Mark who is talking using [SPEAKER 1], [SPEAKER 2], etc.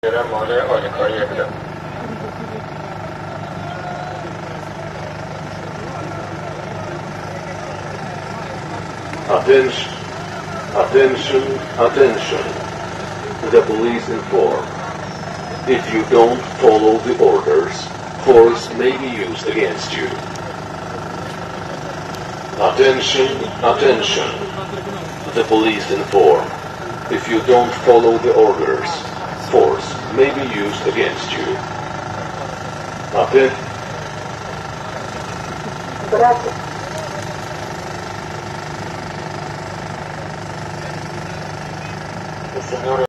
[SPEAKER 1] مال آمریکا یک
[SPEAKER 2] Attention, attention, attention. The police inform. If you don't follow the orders, force may be used against you. Attention, attention. The police inform. If you don't follow the orders, force may be used against you.
[SPEAKER 1] Señor